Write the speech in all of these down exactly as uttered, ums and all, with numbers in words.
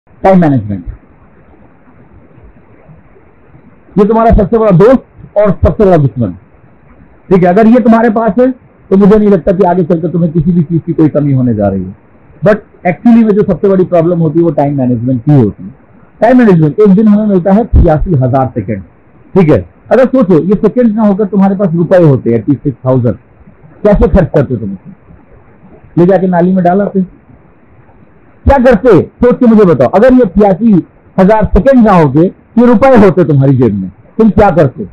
Time management, ये तुम्हारा सबसे बड़ा दोस्त और सबसे बड़ा दुश्मन। ठीक है, अगर ये तुम्हारे पास है तो मुझे नहीं लगता कि आगे चलकर तुम्हें किसी भी चीज की कोई कमी होने जा रही है। बट एक्चुअली में जो सबसे बड़ी प्रॉब्लम होती है वो टाइम मैनेजमेंट की होती है। टाइम मैनेजमेंट, एक दिन हमें मिलता है छियासी हजार सेकेंड। ठीक है, अगर सोचो ये सेकेंड ना होकर तुम्हारे पास रुपए होते एट्टी सिक्स थाउजेंड, कैसे खर्च करते तुम? ले जाके नाली में डालते, क्या करते? सोच के मुझे बताओ, अगर ये छियासी हजार सेकेंड ना होते, ये रुपए होते तुम्हारी जेब में, तुम क्या करते?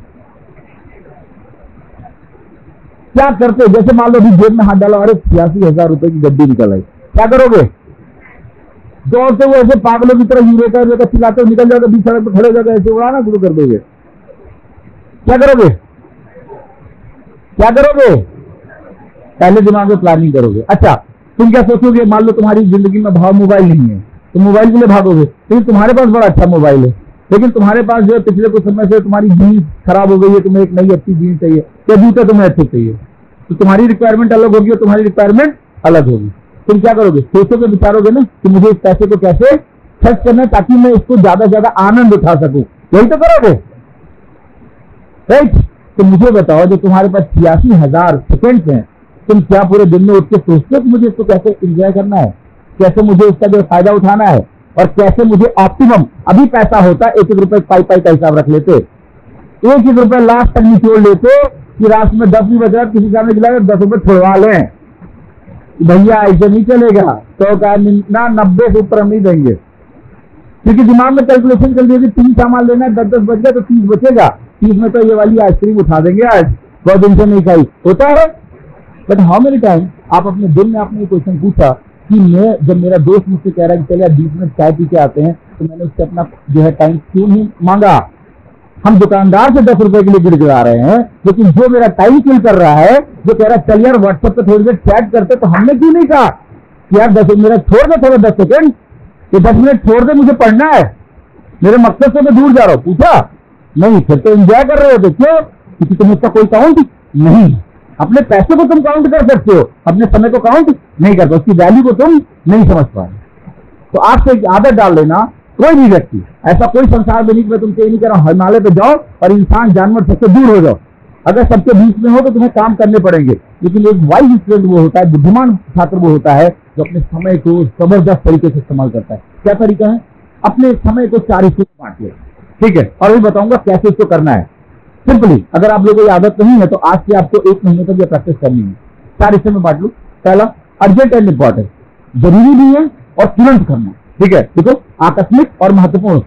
क्या करते? जैसे मान लो अभी जेब में हाथ डाला, अरे छियासी हजार रुपए की गड्डी निकल आई, क्या करोगे? दौड़ते हुए ऐसे पागलों की तरह यूरेका यूरेका चिल्लाते हुए निकल जाओगे, बीच सड़क पर खड़े हो जाओगे, ऐसे उड़ाना शुरू कर दोगे। क्या करोगे? क्या करोगे? पहले दिमाग में प्लानिंग करोगे। अच्छा, तुम क्या सोचोगे? मान लो तुम्हारी जिंदगी में भाव मोबाइल नहीं है, तो मोबाइल के लिए भागोगे, लेकिन तुम्हारे पास बड़ा अच्छा मोबाइल है, लेकिन तुम्हारे पास जो है पिछले कुछ समय से तुम्हारी जीन्स खराब हो गई है, तुम्हें एक नई अच्छी जीन्स चाहिए, या जूते तुम्हें अच्छे चाहिए, तो तुम्हारी रिक्वायरमेंट अलग होगी और तुम्हारी रिक्वायरमेंट अलग होगी। तुम क्या करोगे? सोचोगे, विचारोगे ना कि मुझे इस पैसे को कैसे खर्च करना है ताकि मैं इसको ज्यादा ज्यादा आनंद उठा सकूं, यही तो करोगे, राइट? तो मुझे बताओ, जो तुम्हारे पास छियासी हजार सेकेंड हैं, तुम क्या पूरे दिन में उठ के सोचते हो कि मुझे इसको कैसे एंजॉय करना है, कैसे मुझे इसका जो फायदा उठाना है, और कैसे मुझे ऑप्टिमम, अभी पैसा होता एक एक रुपए पाई पाई का हिसाब रख लेते, एक एक रुपए लास्ट तक निचोड़ लेते कि रात में दस भी बचा, किसी सामने खिलाए दस रुपए छुड़वा लें, भैया ऐसे नहीं चलेगा, तो क्या ना नब्बे से ऊपर हम नहीं देंगे, क्योंकि दिमाग में कैलकुलेशन चल रही है, तीन सामान लेना है, दस दस बच गया तो तीस बचेगा, तीस में तो ये वाली आइसक्रीम उठा देंगे, आज बहुत दिन से नहीं खाई, होता है। बट हाउ मेनी टाइम आप अपने दिन में आपने क्वेश्चन पूछा कि मैं, जब मेरा दोस्त मुझसे कह रहा है कि चले बीस मिनट चाय पी के आते हैं, तो मैंने उससे अपना जो है टाइम क्यों नहीं मांगा? हम दुकानदार से दस रुपए के लिए गिड़गिड़ा रहे हैं, लेकिन जो मेरा टाइम किल कर रहा है, जो कह रहा है चल यार व्हाट्सएप पे थोड़ी देर चैट करते, तो हमने क्यों नहीं कहा यार दस मेरा छोड़ दे थोड़ा दस सेकेंड, ये दस मिनट छोड़ दे, मुझे पढ़ना है, मेरे मकसद से मैं दूर जा रहा हूं। पूछा नहीं, फिर तो एंजॉय कर रहे होते। क्यों? क्योंकि तुम इसका कोई काउंट नहीं, अपने पैसे को तुम काउंट कर सकते हो, अपने समय को काउंट नहीं करते, उसकी वैल्यू को तुम नहीं समझ पा रहे। तो आपसे एक आदत डाल लेना, कोई भी व्यक्ति, ऐसा कोई संसार में नहीं, मैं तुमसे ये नहीं कह रहा हूं हिमालय पे जाओ और इंसान जानवर सबसे दूर हो जाओ, अगर सबके बीच में हो तो तुम्हें काम करने पड़ेंगे, लेकिन एक वाइज स्टूडेंट वो होता है, बुद्धिमान छात्र वो होता है जो अपने समय को जबरदस्त तरीके से इस्तेमाल करता है। क्या तरीका है? अपने समय को चार हिस्सों में बांट ले, ठीक है, और भी बताऊंगा कैसे इसको करना है। सिंपली, अगर आप लोगों को आदत नहीं है तो आज से आपको एक महीने तक ये प्रैक्टिस करनी है। चार हिस्से में बांट लो। पहला, अर्जेंट एंड इंपॉर्टेंट, जरूरी भी है और तुरंत करना, ठीक है, देखो आकस्मिक और महत्वपूर्ण।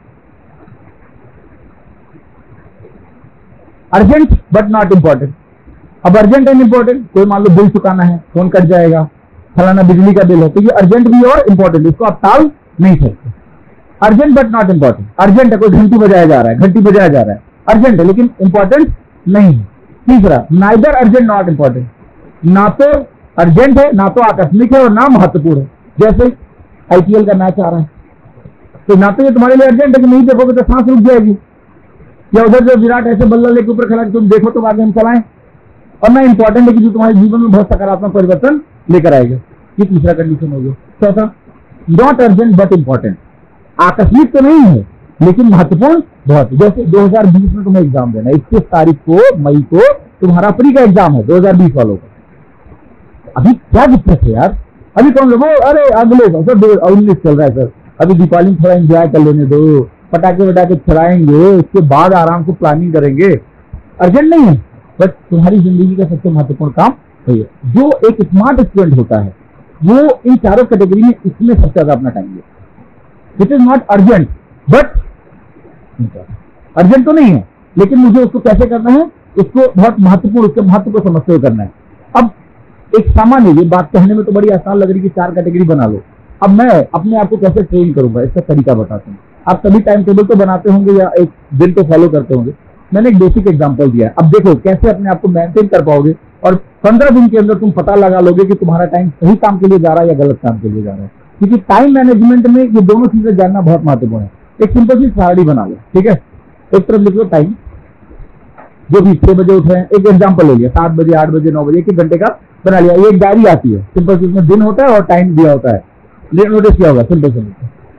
Urgent but not important. अब अर्जेंट एंड इंपॉर्टेंट, कोई मान लो बिल चुकाना है, फोन कट जाएगा, फलाना बिजली का बिल है, तो ये अर्जेंट भी और इंपॉर्टेंट, इसको आप टाल नहीं सकते। Urgent but not important, urgent है, कोई घंटी बजाया जा रहा है, घंटी बजाया जा रहा है, अर्जेंट है लेकिन इंपॉर्टेंट नहीं है। तीसरा, नाइदर अर्जेंट नॉट इंपॉर्टेंट, ना तो अर्जेंट है, ना तो आकस्मिक है और ना महत्वपूर्ण है। जैसे आईपीएल का मैच आ रहा है, तो ना तो ये तुम्हारे लिए अर्जेंट है कि नहीं देखोगे तो सांस रुक जाएगी, या उधर जो विराट ऐसे बल्ला लेके ऊपर खड़ा तुम देखो तो आगे हम चलाएं, और ना इंपॉर्टेंट है कि जो तुम्हारे जीवन में बहुत सकारात्मक परिवर्तन लेकर आएगा। ये तीसरा कंडीशन हो गया। चौथा, नॉट अर्जेंट बट इंपॉर्टेंट, आकस्मिक तो नहीं है लेकिन महत्वपूर्ण बहुत। जैसे दो हज़ार बीस में तुम्हें एग्जाम देना है, इक्कीस तारीख को मई को तुम्हारा प्री का एग्जाम है दो हज़ार बीस वालों का। अभी क्या दिक्कत है यार, अभी कौन लोग अरे अगले सर दो उन्नीस चल रहा है सर, अभी दीपावली में थोड़ा एंजॉय कर लेने दो, पटाखे वटाखे चलाएंगे, उसके बाद आराम से प्लानिंग करेंगे। अर्जेंट नहीं है, बट तुम्हारी जिंदगी का सबसे महत्वपूर्ण काम है। जो एक स्मार्ट स्टूडेंट होता है वो इन चारों कैटेगरी में इसमें सबसे ज्यादा अपना टाइम है। It is not urgent but urgent तो नहीं है, लेकिन मुझे उसको कैसे करना है, उसको बहुत महत्वपूर्ण, उसके महत्व को समझते हुए करना है। अब एक सामान्य, ये बात कहने में तो बड़ी आसान लग रही है कि चार कैटेगरी बना लो। अब मैं अपने आप को कैसे ट्रेन करूंगा, इसका तरीका बताता हूँ। आप सभी टाइम टेबल तो बनाते होंगे या एक दिन तो फॉलो करते होंगे। मैंने एक बेसिक एग्जांपल दिया है, अब देखो कैसे अपने आप को मेंटेन कर पाओगे और पंद्रह दिन के अंदर तुम पता लगा लोगे कि तुम्हारा टाइम सही काम के लिए जा रहा है या गलत काम के लिए जा रहा है। क्योंकि टाइम मैनेजमेंट में ये दोनों चीजें जानना बहुत महत्वपूर्ण है। एक सिंपल सी सारणी बना लो, ठीक है, एक तरफ लिख लो टाइम, जो भी छह बजे उठ रहे हैं, एक एग्जाम्पल ले लिया, सात बजे आठ बजे नौ बजे, एक घंटे का बना लिया। ये एक डायरी आती है सिंपल सी, उसमें दिन होता है और टाइम दिया होता है, नोटिस किया होगा सिंपल से।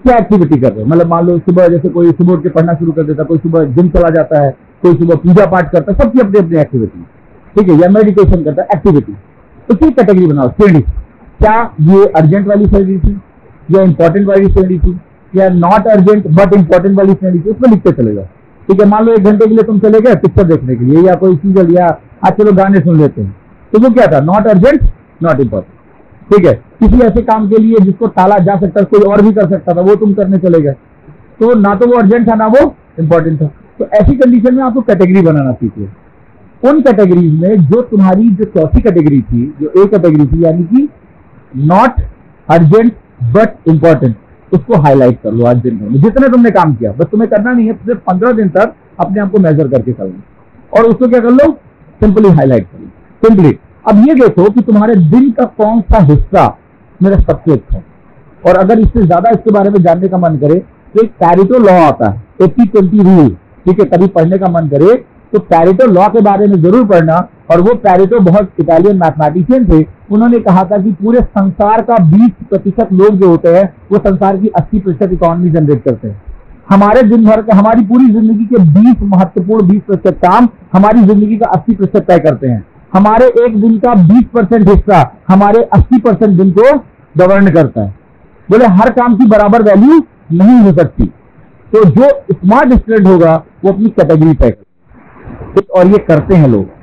क्या एक्टिविटी कर रहे हो, मतलब मान लो सुबह जैसे कोई सुबह उठ के पढ़ना शुरू कर देता है, कोई सुबह जिम चला जाता है, कोई सुबह पूजा पाठ करता है, सबकी अपनी अपनी एक्टिविटी, ठीक है, या मेडिटेशन करता है, एक्टिविटी। उसी कैटेगरी बनाओ, श्रेणी। क्या ये अर्जेंट वाली श्रेणी थी, या इंपॉर्टेंट वाली श्रेणी थी, या नॉट अर्जेंट बट इंपॉर्टेंट वाली श्रेणी थी, उसमें लिखते चले जाओ। ठीक है, मान लो एक घंटे के लिए तुम चले गए पिक्चर देखने के लिए, या कोई सीरियल, या आज चलो गाने सुन लेते हैं, तो वो क्या था, नॉट अर्जेंट नॉट इंपॉर्टेंट। ठीक है, किसी ऐसे काम के लिए जिसको टाला जा सकता है, कोई और भी कर सकता था, वो तुम करने चले गए, तो ना तो वो अर्जेंट था ना वो इंपॉर्टेंट था। तो ऐसी कंडीशन में आपको कैटेगरी बनाना सीखिए। उन कैटेगरीज में जो तुम्हारी जो चौथी कैटेगरी थी, जो ए कैटेगरी थी, यानी कि नॉट अर्जेंट बट इंपॉर्टेंट, उसको हाईलाइट कर लो आज दिन भर में, जितने तुमने काम किया। बस तुम्हें करना नहीं है, सिर्फ पंद्रह दिन तक अपने आप को मेजर करके चलना, और उसको क्या कर लो, सिंपली हाईलाइट कर लो, सिंपली। अब ये देखो कि तुम्हारे दिन का कौन सा हिस्सा मेरा सबसे अच्छा है, और अगर इससे ज्यादा इसके बारे में जानने का मन करे तो एक पैरेटो लॉ आता है, एटी ट्वेंटी रूल। ठीक है, कभी पढ़ने का मन करे तो पैरेटो लॉ के बारे में जरूर पढ़ना। और वो पैरेटो बहुत इटालियन मैथमेटिशियन थे, उन्होंने कहा था कि पूरे संसार का बीस प्रतिशत लोग जो होते हैं वो संसार की अस्सी प्रतिशत इकोनॉमी जनरेट करते हैं। हमारे दिन भर का, हमारी पूरी जिंदगी के बीस महत्वपूर्ण बीस प्रतिशत काम हमारी जिंदगी का अस्सी प्रतिशत तय करते हैं। हमारे एक दिन का बीस परसेंट हिस्सा हमारे अस्सी परसेंट दिन को गवर्न करता है। बोले हर काम की बराबर वैल्यू नहीं हो सकती, तो जो स्मार्ट स्टूडेंट होगा वो अपनी कैटेगरी तय करेगा, और ये करते हैं लोग।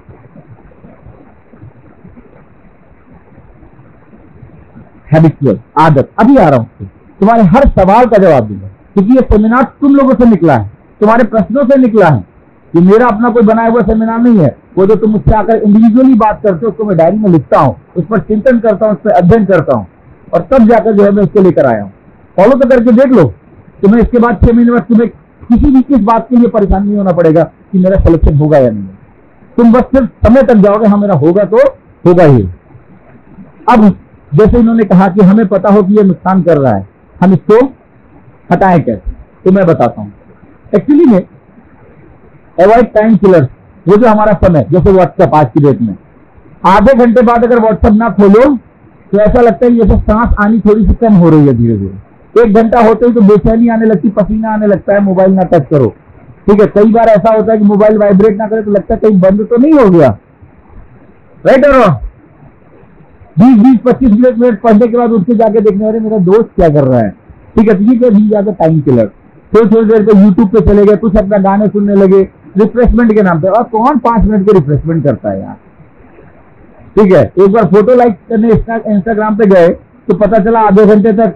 हैबिचुअल, आदत। अभी आ रहा हूं, तुम्हारे हर सवाल का जवाब दूंगा, क्योंकि ये सेमिनार तुम लोगों से निकला है, तुम्हारे प्रश्नों से निकला है। ये मेरा अपना कोई बनाया हुआ सेमिनार नहीं है। वो जो तुम मुझसे आकर इंडिविजुअली बात करते हो उसको मैं डायरी में लिखता हूँ, उस पर चिंतन करता हूँ, उस पर अध्ययन करता हूँ, और तब जाकर जो है मैं उसको लेकर आया हूँ। फॉलो तो करके देख लो, तुम्हें इसके बाद छह महीने बाद तुम्हें किसी भी इस बात के लिए परेशान नहीं होना पड़ेगा कि मेरा सिलेक्शन होगा या नहीं। तुम बस सिर्फ समय तक जाओगे, हाँ मेरा होगा तो होगा ही। अब जैसे इन्होंने कहा कि हमें पता हो कि ये नुकसान कर रहा है, हम इसको हटाएं कैसे, तो मैं बताता हूँ। एक्चुअली में अवॉइड टाइम किलर्स, वो जो हमारा समय, जैसे व्हाट्सएप आज की डेट में आधे घंटे बाद अगर व्हाट्सएप ना खोलो तो ऐसा लगता है जैसे सांस आनी थोड़ी सी कम हो रही है धीरे धीरे। एक घंटा होते ही तो बेचैनी आने लगती, पसीना आने लगता है, मोबाइल ना टच करो। ठीक है, कई बार ऐसा होता है कि मोबाइल वाइब्रेट ना करे तो लगता है कहीं बंद तो नहीं हो गया, राइट और बीस बीस पच्चीस मिनट पढ़ने के बाद उठ के जाके देखने वाले मेरा दोस्त क्या कर रहा है। ठीक है, ठीक है, ठीक जाकर टाइम किलर। थोड़ी थोड़ी देर पे यूट्यूब पे चले गए, कुछ अपना गाने सुनने लगे रिफ्रेशमेंट के नाम पे। और कौन पांच मिनट के रिफ्रेशमेंट करता है यार। ठीक है, एक बार फोटो लाइक करने इंस्टाग्राम पे गए तो पता चला आधे घंटे तक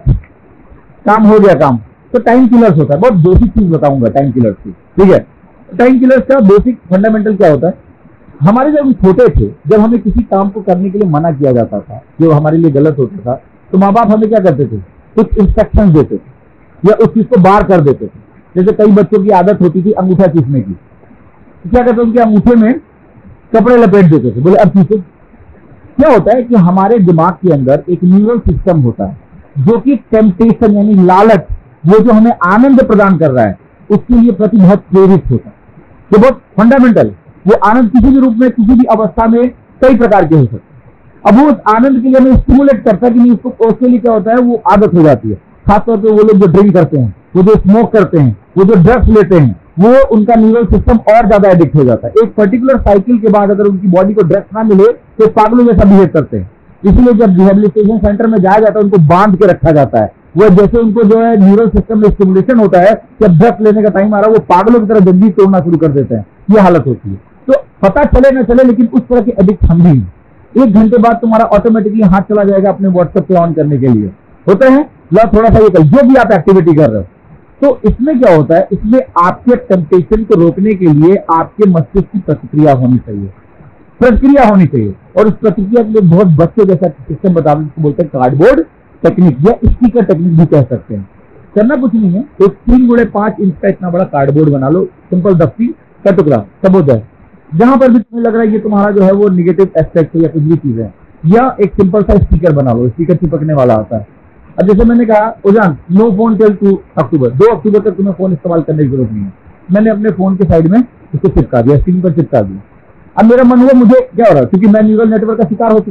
काम हो गया काम। तो टाइम किलर्स होता है। बहुत बेसिक चीज बताऊंगा टाइम किलर्स की। ठीक है, टाइम किलर्स का बेसिक फंडामेंटल क्या होता है। हमारे जब हम छोटे थे, जब हमें किसी काम को करने के लिए मना किया जाता था जो हमारे लिए गलत होता था, तो माँ बाप हमें क्या करते थे, कुछ इंस्ट्रक्शन देते थे या उस चीज को बार कर देते थे। जैसे कई बच्चों की आदत होती थी अंगूठा चीसने की, तो क्या करते उनके अंगूठे में कपड़े लपेट देते थे, बोले अब चीसो। क्या होता है कि हमारे दिमाग के अंदर एक न्यूरल सिस्टम होता है जो कि टेम्पटेशन यानी लालच, वो जो हमें आनंद प्रदान कर रहा है उसके लिए प्रति बहुत प्रेरित होता है। तो बहुत फंडामेंटल, वो आनंद किसी भी रूप में किसी भी अवस्था में कई प्रकार के हो सकते हैं। अब वो उस आनंद के लिए हमें स्टिमुलेट करता है कि नहीं, उसको उसके लिए क्या होता है, वो आदत हो जाती है। खासतौर पर वो लोग जो ड्रिंक करते हैं, वो जो स्मोक करते हैं, वो जो ड्रग्स लेते हैं, वो उनका न्यूरल सिस्टम और ज्यादा एडिक्ट हो जाता है। एक पर्टिकुलर साइकिल के बाद अगर उनकी बॉडी को ड्रग्स ना मिले तो पागलों जैसा बिहेव करते हैं। इसलिए जब रिहेबिलिटेशन सेंटर में जाया जाता है उनको बांध के रखा जाता है। वो जैसे उनको जो है न्यूरल सिस्टम में स्टिमुलेशन होता है, जब ड्रग्स लेने का टाइम आ रहा है वो पागलों की तरह जल्दी तोड़ना शुरू कर देते हैं। ये हालत होती है। तो पता चले न चले लेकिन उस तरह के एडिक्ट हम भी हैं। एक घंटे बाद तुम्हारा ऑटोमेटिकली हाथ चला जाएगा अपने व्हाट्सएप पे ऑन करने के लिए, होते हैं ला थोड़ा सा ये कर, जो भी आप एक्टिविटी कर रहे हो। तो इसमें क्या होता है, इसमें आपके टेम्पटेशन को रोकने के लिए आपके मस्तिष्क की प्रतिक्रिया होनी चाहिए, प्रतिक्रिया होनी चाहिए। और उस प्रतिक्रिया के लिए बहुत बच्चे जैसा सिस्टम बता बोलते हैं कार्डबोर्ड टेक्निक या स्पीकर टेक्निक भी कह सकते हैं। करना कुछ नहीं है, एक तीन गुणे पांच इंच का इतना बड़ा कार्डबोर्ड बना लो, सिंपल दफ्ती का टुकड़ा सब हो जाए। जहां पर भी तुम्हें लग रहा है कि तुम्हारा जो है वो निगेटिव एस्पेक्ट या कुछ भी चीज है, या एक सिंपल सा स्पीकर बना लो, स्पीकर चिपकने वाला आता है। अब जैसे मैंने कहा Ujaan no phone till two October, दो अक्टूबर तक तुम्हें फोन इस्तेमाल करने की जरूरत नहीं है। मैंने अपने फोन के साइड में इसको चिपका दिया, स्क्रीन पर चिपका दिया। अब मेरा मन हुआ मुझे क्या हो रहा है, क्योंकि मैं न्यूरल नेटवर्क का शिकार हो चुका हूँ,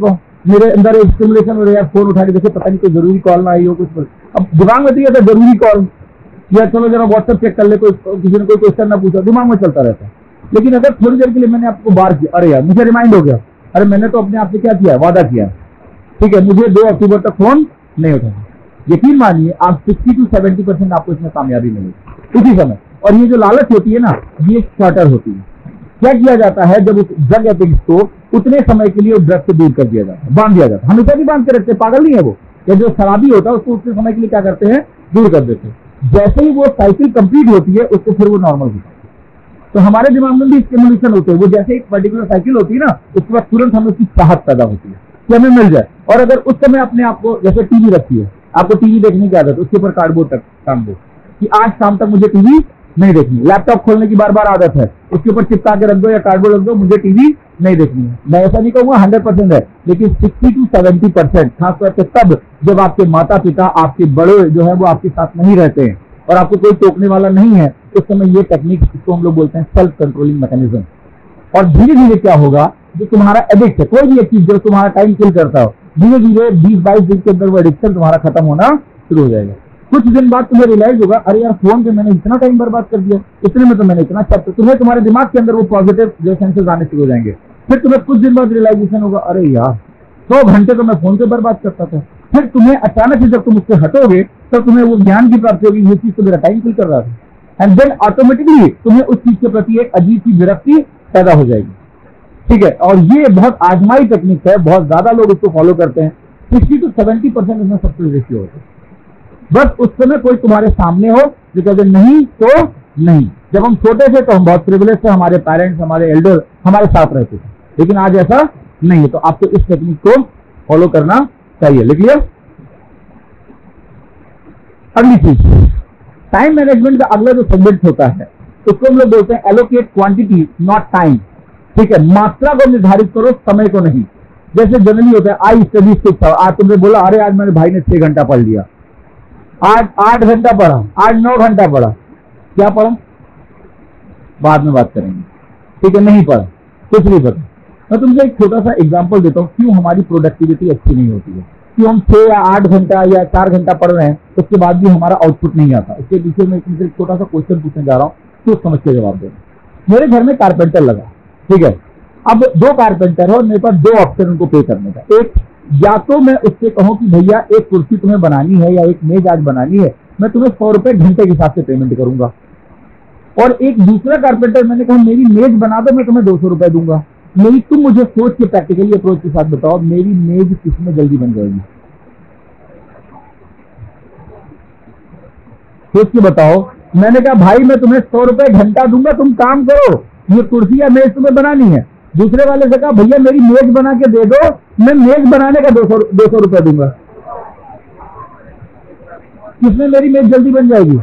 मेरे अंदर एक स्टिमुलेशन हो रहा है, फोन उठा के देखे पता नहीं कोई जरूरी कॉल ना आई हो कुछ। अब दिमाग में तो जरूरी कॉल, या चलो जरा व्हाट्सएप चेक कर ले, कोई किसी ने कोई क्वेश्चन ना पूछा, दिमाग में चलता रहता है। लेकिन अगर थोड़ी देर के लिए मैंने आपको बार किया, अरे यार मुझे रिमाइंड हो गया, अरे मैंने तो अपने आप से क्या किया, वादा किया, ठीक है मुझे दो अक्टूबर तक फोन नहीं उठाना। यकीन मानिए आप सिक्सटी टू सेवेंटी परसेंट आपको इसमें कामयाबी मिलेगी उसी समय। और ये जो लालच होती है ना, ये स्टार्टर होती है। क्या किया जाता है, जब उस ड्रग एडिक्ट को उतने समय के लिए उस ड्रग से दूर कर दिया जाता है, बांध दिया जाता है। हमेशा भी बांध के रखते, पागल नहीं है वो। या जो शराबी होता है उसको उतने समय के लिए क्या करते हैं, दूर कर देते हैं। जैसे ही वो साइकिल कंप्लीट होती है उसको फिर वो नॉर्मल होता है। तो हमारे दिमाग में भी स्टिमुलेशन होते हैं, वो जैसे एक पर्टिकुलर साइकिल होती है ना, उसके बाद तुरंत हमें उसकी चाहत पैदा होती है कि हमें मिल जाए। और अगर उस समय अपने आप को, जैसे टीवी रखी है, आपको टीवी देखने की आदत, उसके ऊपर कार्डबोर्ड तक टांग दो कि आज शाम तक मुझे टीवी नहीं देखनी। लैपटॉप खोलने की बार बार आदत है, उसके ऊपर चिपका के रख दो या कार्डबोर्ड रख दो, मुझे टीवी नहीं देखनी है। मैं ऐसा नहीं कहूंगा हंड्रेड परसेंट है, लेकिन सिक्सटी टू सेवेंटी परसेंट खासतौर से तब जब आपके माता पिता, आपके बड़े जो है वो आपके साथ नहीं रहते हैं और आपको कोई टोकने वाला नहीं है, उस समय ये टेक्निक, इसको हम लोग बोलते हैं सेल्फ कंट्रोलिंग मैकेनिज्म। और धीरे धीरे क्या होगा, जो तुम्हारा एडिक्ट है, कोई भी एक चीज जो तुम्हारा टाइम किल करता हो, धीरे धीरे बीस बाईस दिन के अंदर वो एडिक्शन तुम्हारा खत्म होना शुरू हो जाएगा। कुछ दिन बाद तुम्हें रियलाइज होगा, अरे यार फोन पे मैंने इतना टाइम बर्बाद कर दिया, इतने में तो मैंने इतना सब, तुम्हें तुम्हारे दिमाग के अंदर वो पॉजिटिव जो सेंसेस आने शुरू हो जाएंगे। फिर तुम्हें कुछ दिन बाद रियलाइजेशन होगा, अरे यार सौ घंटे तो मैं फोन पे बर्बाद करता था। फिर तुम्हें अचानक से जब तुम उससे हटोगे तब तुम्हें वो ज्ञान की प्राप्ति होगी, ये चीज तो मेरा टाइम किल कर रहा था। एंड देन ऑटोमेटिकली तुम्हें उस चीज के प्रति एक अजीब सी विरक्ति पैदा हो जाएगी, ठीक है। और ये बहुत आजमाई टेक्निक है, बहुत ज्यादा लोग इसको फॉलो करते हैं। सिक्सटी टू सेवेंटी परसेंट इसमें सक्सेस रेशियो होता है। बस उस समय कोई तुम्हारे सामने हो जो कहते नहीं तो नहीं। जब हम छोटे थे तो हम बहुत प्रिविलेज थे, हमारे पेरेंट्स, हमारे एल्डर हमारे साथ रहते थे, लेकिन आज ऐसा नहीं है। तो आपको इस टेक्निक को फॉलो करना चाहिए। लिख लिया। अगली चीज, टाइम मैनेजमेंट का अगला जो सेगमेंट होता है उसको हम लोग बोलते हैं एलोकेट क्वांटिटी नॉट टाइम, ठीक है। मात्रा को निर्धारित करो, समय को नहीं। जैसे जनरली होता है आई स्टडी सिक्स आवर, आज तुमने बोला अरे आज मेरे भाई ने छह घंटा पढ़ लिया, आज आठ घंटा पढ़ा, आज नौ घंटा पढ़ा, क्या पढ़ा बाद में बात करेंगे, ठीक है। नहीं पढ़ा, कुछ नहीं पता। मैं तुमसे एक छोटा सा एग्जांपल देता हूँ क्यों हमारी प्रोडक्टिविटी अच्छी नहीं होती है, क्यों हम छह या आठ घंटा या चार घंटा पढ़ रहे हैं उसके बाद भी हमारा आउटपुट नहीं आता। इसके पीछे मैं तुमसे एक छोटा सा क्वेश्चन पूछने जा रहा हूँ, तो समझ के जवाब देना। मेरे घर में कारपेंटर लगा, ठीक है। अब दो कारपेंटर है और मेरे पास दो ऑप्शन उनको पे करने का। एक, या तो मैं उससे कहूं कि भैया एक कुर्सी तुम्हें बनानी है या एक मेज आज बनानी है, मैं तुम्हें सौ रुपए घंटे के हिसाब से पेमेंट करूंगा। और एक दूसरा कारपेंटर मैंने कहा मेरी मेज बना दो, मैं तुम्हें दो सौ रुपए दूंगा। मेरी तुम मुझे सोच के प्रैक्टिकली अप्रोच के साथ बताओ, मेरी मेज किसमें जल्दी बन जाएगी? सोच के बताओ। मैंने कहा भाई मैं तुम्हें सौ रुपए घंटा दूंगा, तुम काम करो, ये कुर्सी या मेज तुम्हें बनानी है। दूसरे वाले से कहा भैया मेरी मेज बना के दे दो, मैं मेज बनाने का दो सौ दो सौ रुपए दूंगा। किसमें मेरी मेज जल्दी बन जाएगी?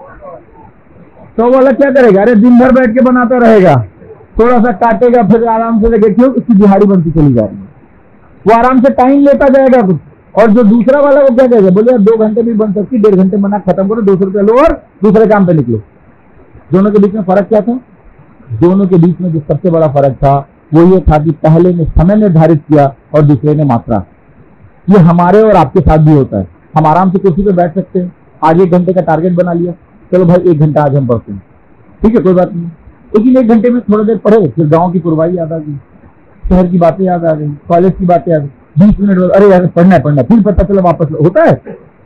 तो वाला क्या करेगा? अरे दिन भर बैठ के बनाता रहेगा, थोड़ा सा काटेगा फिर आराम से देखे, क्यों? उसकी दिहाड़ी बनती चली जा रही है, वो आराम से टाइम लेता जाएगा कुछ। और जो दूसरा वाला वो क्या कहेगा, बोले यार दो घंटे भी बन सकती, डेढ़ घंटे बना खत्म करो, दो सौ रुपया लो और दूसरे काम पे निकलो। दोनों के बीच में फर्क क्या था? दोनों के बीच में जो सबसे बड़ा फर्क था वो ये था कि पहले ने समय निर्धारित किया और दूसरे ने मात्रा। ये हमारे और आपके साथ भी होता है। हम आराम से कुर्सी पे बैठ सकते हैं, आज एक घंटे का टारगेट बना लिया, चलो भाई एक घंटा आज हम पढ़ते हैं, ठीक है कोई बात नहीं। लेकिन एक घंटे में थोड़ा देर पढ़े, फिर गाँव की पुरवाई याद आ गई, शहर की बातें याद आ गई, कॉलेज की बातें याद, बीस मिनट बाद अरे यार पढ़ना है पढ़ना, फिर पता चला वापस होता है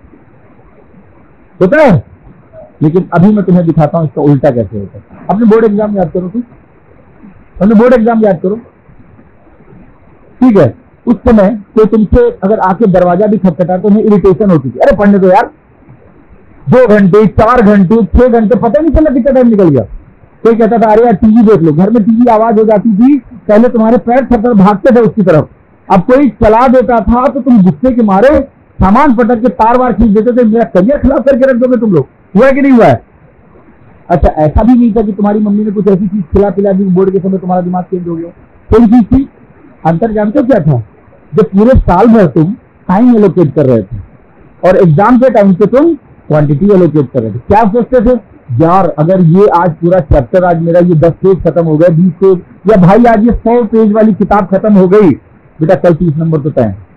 होता है। लेकिन अभी मैं तुम्हें दिखाता हूं इसका उल्टा कैसे होता है। अपने बोर्ड एग्जाम याद करो, ठीक, अपने बोर्ड एग्जाम याद करो, ठीक है। उस समय कोई तुमसे अगर आके दरवाजा भी खटखटा तो तुम्हें इरिटेशन होती थी, अरे पढ़ने दो यार, दो घंटे चार घंटे छह घंटे पता नहीं चला कितना टाइम निकल गया। कोई कहता था अरे यार टीवी देख लो, घर में टीवी आवाज हो जाती थी, पहले तुम्हारे पैर थर भागते थे उसकी तरफ, अब कोई चला देता था तो तुम गुस्से के मारे सामान पटक के तार वार खींच देते थे, मेरा करियर खराब करके रख दोगे तुम लोग। हुआ कि नहीं हुआ है? अच्छा ऐसा भी नहीं था कि तुम्हारी मम्मी ने कुछ ऐसी चीज खिला पिला दी बोर्ड के समय तुम्हारा दिमाग चेंज हो गया, कोई चीज थी। अंतर जानते हो क्या था? जब पूरे साल भर तुम टाइम एलोकेट कर रहे थे और एग्जाम के टाइम पे तुम क्वांटिटी एलोकेट कर रहे थे। क्या सोचते थे यार अगर ये आज पूरा चैप्टर, आज मेरा ये दस पेज खत्म हो गया, बीस पेज, या भाई आज ये सौ पेज वाली किताब खत्म हो गई, बेटा कल तीस नंबर तो तय है।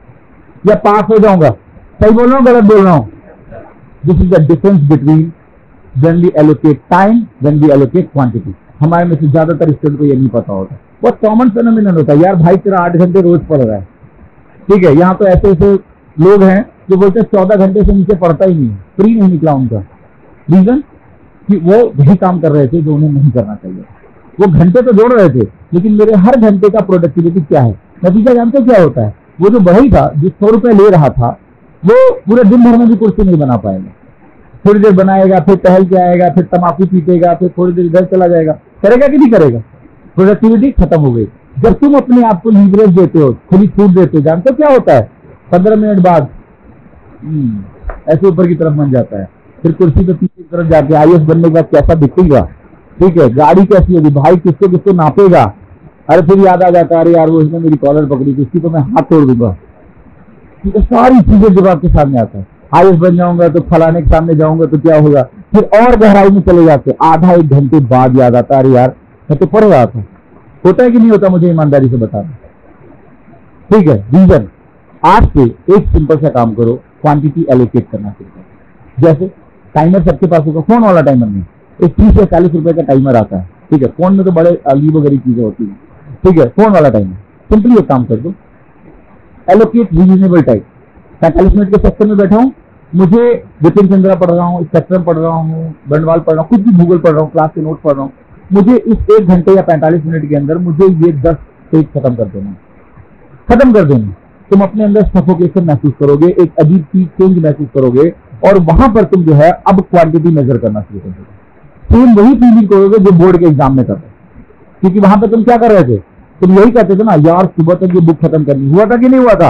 या पास हो जाऊंगा? सही बोल रहा हूँ गलत बोल रहा हूँ? This is the difference between when we allocate time, when we allocate quantity. हमारे में से ज्यादातर स्टूडेंट को ये नहीं पता होता, बहुत कॉमन फेनोमेनन होता है। यार भाई तेरा आठ घंटे रोज पढ़ रहा है, ठीक है, यहाँ तो ऐसे ऐसे लोग हैं जो बोलते हैं चौदह घंटे से नीचे पढ़ता ही नहीं, फ्री नहीं निकला उनका। रीजन कि वो वही काम कर रहे थे जो उन्हें नहीं करना चाहिए। वो घंटे तो जोड़ रहे थे, लेकिन मेरे हर घंटे का प्रोडक्टिविटी क्या है, नतीजा जानते क्या होता है? वो जो बढ़ई था, जो सौ रुपए ले रहा था, वो पूरे दिन भर में भी कुर्सी नहीं बना पाएगा। थोड़ी देर बनाएगा, फिर टहल के आएगा, फिर तम्बाकू पीटेगा, फिर थोड़ी देर घर चला जाएगा, करेगा कि नहीं करेगा? प्रोडक्टिविटी खत्म हो गई। जब तुम अपने आप को लीवरेज देते हो, खुली छूट देते हो, जानते हो क्या होता है? पंद्रह मिनट बाद ऐसे ऊपर की तरफ बन जाता है, फिर कुर्सी पे पीछे की तरफ जाके आई ए एस बनने के बाद कैसा दिखेगा, ठीक है, गाड़ी कैसी होगी, भाई किसको किसको नापेगा, अरे फिर याद आ जाता है अरे यार वो इसने मेरी कॉलर पकड़ी थी, उसकी तो मैं हाथ तोड़ दूंगा। ठीक है, सारी चीजें जब आपके सामने आता है, आई ए एस बन जाऊंगा तो फलाने के सामने जाऊंगा तो क्या होगा, फिर और गहराई में चले जाते, आधा एक घंटे बाद याद आता अरे यार मैं तो पढ़ रहा था। होता है कि नहीं होता? मुझे ईमानदारी से बताना, ठीक है। रीजन, आज से एक सिंपल सा काम करो, क्वांटिटी एलोकेट करना शुरू करो। जैसे टाइमर सबके पास होगा, फोन वाला टाइमर नहीं, एक तीस या चालीस रुपए का टाइमर आता है, ठीक है, फोन में तो बड़े अजीब गरीब चीजें होती है, ठीक है, फोन वाला टाइमर, सिंपली एक काम कर दो, एलोकेट रीजनेबल टाइम। पैंतालीस मिनट के सेक्शन में बैठा हूँ, मुझे विपिन चंद्रा पढ़ रहा हूँ, स्पेक्ट्रम पढ़ रहा हूँ, बंडवाल पढ़ रहा हूँ, कुछ भी भूगोल पढ़ रहा हूँ, क्लास के नोट पढ़ रहा हूँ, मुझे इस एक घंटे या पैंतालीस मिनट के अंदर मुझे ये दस पेज खत्म कर देना, खत्म कर देना। तुम अपने अंदर सफोकेशन महसूस करोगे, एक अजीब चीज चेंज महसूस करोगे, और वहां पर तुम जो है अब क्वांटिटी मेजर करना शुरू कर दोगे। सेम वही फीलिंग करोगे जो बोर्ड के एग्जाम में करते, क्योंकि वहां पर तुम क्या कर रहे थे? तुम यही कहते थे ना, यार सुबह तक ये बुक खत्म करनी, हुआ था कि नहीं हुआ था?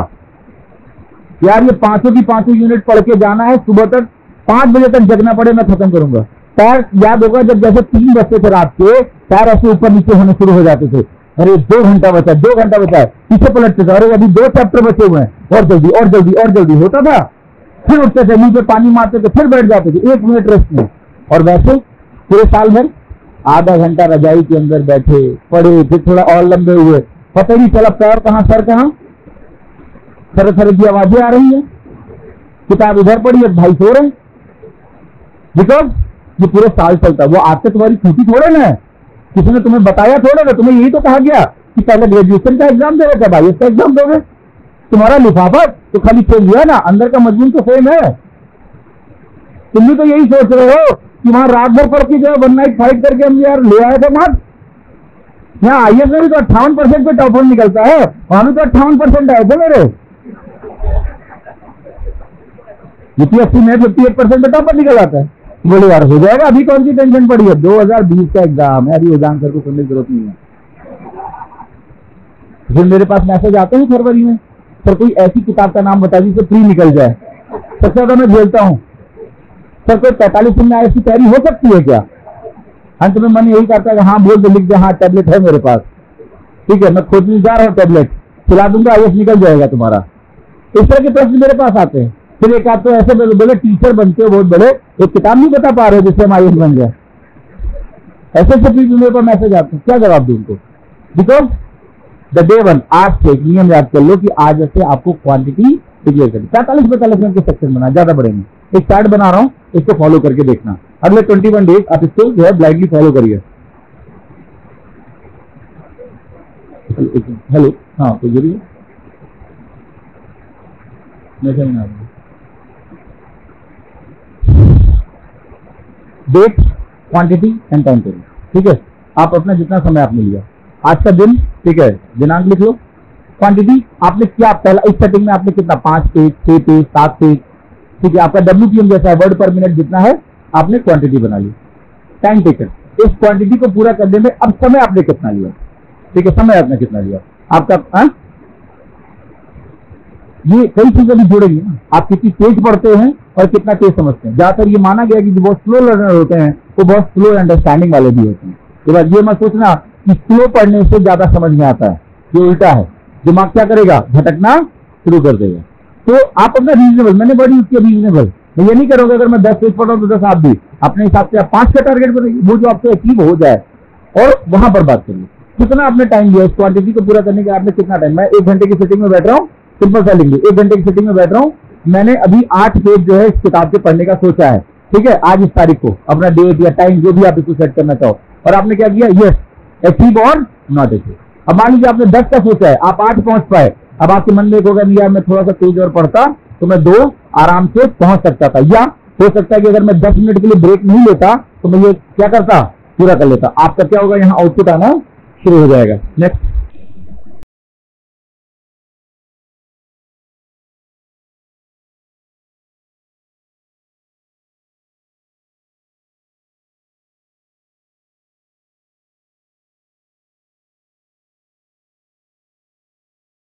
यार ये पांचों की पांचों यूनिट पढ़ के जाना है, सुबह तक पांच बजे तक जगना पड़े मैं खत्म करूंगा। पैर याद होगा जब जैसे तीन बजते थे रात के, पैर ऐसे ऊपर नीचे होने शुरू हो जाते थे, अरे दो घंटा बचा दो घंटा बचा है, पीछे पलटते थे, अरे अभी दो चैप्टर बचे हुए हैं, और जल्दी और जल्दी और जल्दी होता था, फिर उठते थे, मुंह पे पानी मारते थे, फिर बैठ जाते थे एक मिनट रेस्ट में। और वैसे पूरे साल भर आधा घंटा रजाई के अंदर बैठे पढ़े, फिर थोड़ा और लंबे हुए, पता ही नहीं चला पैर कहाँ सर कहाँ, तरह तरह की आवाजें आ रही है, किताब इधर पड़ी है, भाई सो रहे, बिकॉज ये पूरे साल चलता है। वो आपसे तुम्हारी छुट्टी थोड़े ना है, किसी ने तुम्हें बताया थोड़ा ना, तुम्हें यही तो कहा गया कि पहले ग्रेजुएशन का एग्जाम देगा, तब आई ए एस का एग्जाम दोगे। तुम्हारा लिफाफा तो खाली चेंज हुआ ना, अंदर का मजमून तो सेम है। तुम भी तो यही सोच रहे हो कि वहां रात भर पढ़ के जो वन नाइट फाइट करके हम यार ले आए थे मार्क्स। यहाँ आई ए एस में भी तो अट्ठावन परसेंट पे टॉपर निकलता है, वहां भी तो अट्ठावन परसेंट आए थे मेरे, यू पी एस सी में फिफ्टी एट परसेंट पे टॉपर निकल आता है। बोले यार हो जाएगा, अभी कौन सी टेंशन पड़ी है, दो हजार बीस का एग्जाम है, अभी एग्जाम सर को सुनने की जरूरत नहीं है। फिर मेरे पास मैसेज आते हैं फरवरी में, सर कोई ऐसी किताब का नाम बता दीजिए प्री निकल जाए। सबसे ज्यादा मैं झेलता हूँ, सर कोई पैंतालीस दिन में ऐसी तैयारी हो सकती है क्या? अंत में मन यही करता है हाँ बोल दे, लिख दे, हाँ टैबलेट है मेरे पास, ठीक है, मैं खोजने जा रहा हूँ टैबलेट, खिला दूंगा, आई ए एस निकल जाएगा तुम्हारा। इस तरह के प्रश्न मेरे पास आते हैं। फिर एक आप तो ऐसे बोले टीचर बनते हो बहुत बड़े, एक किताब नहीं बता पा रहे जिससे हम आई ए एस बन जाए, ऐसे सब मेरे पास मैसेज आते हैं, क्या जवाब दूं उनको? बिकॉज द डे वन, आज से एक नियम याद कर लो कि आज से आपको क्वांटिटी डिक्लेयर करनी, पैंतालीस पैंतालीस मिनट के सेक्शन बना, ज्यादा बढ़ेंगे। एक चार्ट बना रहा हूँ, इसको फॉलो करके देखना, अगले ट्वेंटी वन डेज आप इसको जो है ब्लाइंडली फॉलो करिए। हेलो, हाँ तो जरूर date, quantity and time table, ठीक है। आप अपना जितना समय आपने लिया, आज का दिन, ठीक है, दिनांक लिख लो। क्वांटिटी आपने क्या पहला इस सेटिंग में आपने कितना, पांच पेज, छह पेज, सात पेज, ठीक है, आपका डब्ल्यू पी एम जैसा है, वर्ड पर मिनट जितना है आपने क्वांटिटी बना ली। टाइम टेकन, इस क्वांटिटी को पूरा करने में अब समय आपने कितना लिया, ठीक है, समय आपने कितना लिया आपका, आ? ये कई चीजें भी जुड़ेगी ना, आप कितनी तेज पढ़ते हैं और कितना तेज समझते हैं। ज्यादातर ये माना गया कि जो बहुत स्लो लर्नर होते हैं वो बहुत स्लो अंडरस्टैंडिंग वाले भी होते हैं। ये बात ये मत सोचना कि स्लो पढ़ने से ज्यादा समझ में आता है, ये उल्टा है। दिमाग क्या करेगा, भटकना शुरू कर देगा। तो आप अपना रीजनेबल, मैंने बड़ी उसकी रीजनेबल, मैं ये नहीं करोगे अगर मैं दस पेज पढ़ रहा हूँ तो दस आप भी अपने हिसाब से आप पांच का टारगेट बनाइए, वो जो आपसे अचीव हो जाए, और वहां पर बात करिए कितना आपने टाइम दिया इस क्वांटिटी को पूरा करने के। आपने कितना टाइम, मैं एक घंटे की सेटिंग में बैठ रहा हूँ, सिंपल सा लिख लो, एक घंटे की सिटिंग में बैठ रहा हूँ, मैंने अभी आठ पेज जो है इस किताब के पढ़ने का सोचा है, ठीक है, आज इस तारीख को, अपना डेट या टाइम जो भी आप इसको सेट करना चाहो, और आपने क्या किया, यस अचीव और नॉट अचीव। अब मान लीजिए आपने दस का सोचा है, आप आठ पहुंच पाए, अब आपके मन में एक होगा नहीं यार मैं थोड़ा सा तेज और पढ़ता तो मैं दो आराम से पहुंच सकता था, या हो सकता है कि अगर मैं दस मिनट के लिए ब्रेक नहीं लेता तो मैं ये क्या करता, पूरा कर लेता। आपका क्या होगा, यहाँ आउटपुट आना शुरू हो जाएगा। नेक्स्ट,